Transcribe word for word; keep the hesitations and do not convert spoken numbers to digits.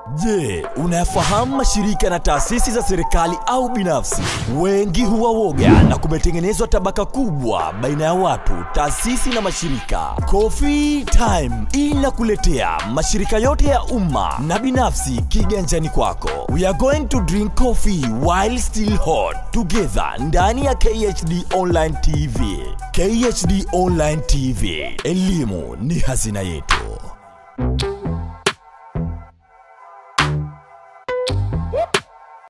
Je, unayafahamu mashirika na taasisi za serikali au binafsi? Wengi huwa woga na kumetengenezwa tabaka kubwa baina ya watu, taasisi na mashirika. Cofee Time inakuletea mashirika yote ya umma na binafsi kiganjani kwako. We are going to drink coffee while still hot together ndani ya Khd Online T V. Khd Online T V, elimu ni hazina yetu.